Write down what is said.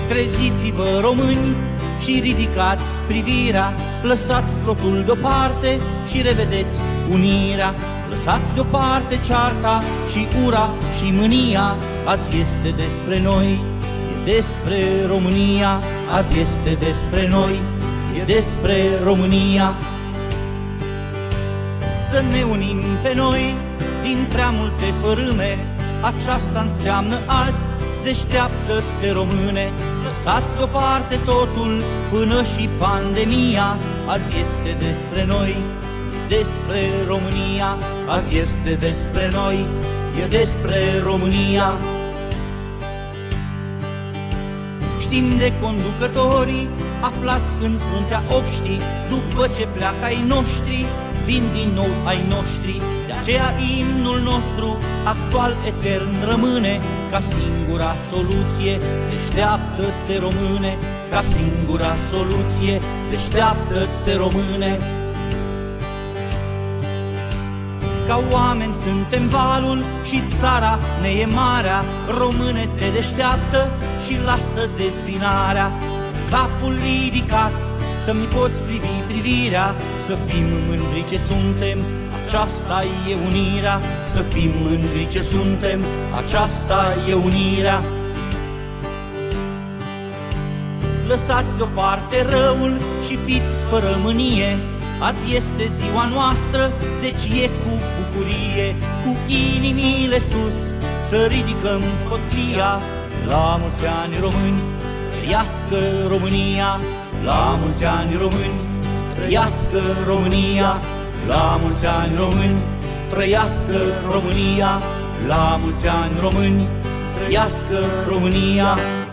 Treziți-vă, români, și ridicați privirea, lăsați scopul deoparte și revedeți unirea. Lăsați deoparte cearta și ura și mânia, azi este despre noi, e despre România. Azi este despre noi, e despre România. Să ne unim pe noi din prea multe fărâme, aceasta înseamnă azi, deșteaptă-te române. Lăsați deoparte totul până și pandemia, azi este despre noi, e despre România. Azi este despre noi, e despre România. Știm de conducătorii aflați în fruntea obștii, după ce pleacă ai noștri, vin din nou ai noștri. De aceea imnul nostru actual etern rămâne ca singura soluție. Deșteaptă-te române, ca singura soluție. Deșteaptă-te române. Ca oameni suntem valul și țara ne e marea. Române, te deșteaptă și lasă dezbinarea. Capul ridicat, să-mi poți privi privirea, să fim mândri ce suntem, aceasta e unirea. Să fim mândri ce suntem, aceasta e unirea. Lăsați deoparte răul și fiți fără mânie, azi este ziua noastră, deci e cu bucurie, cu inimile sus, să ridicăm fotlia. La mulți ani români, trăiască România! La mulți ani români, trăiască România! La mulți ani români, trăiască România! La mulți ani români, trăiască România!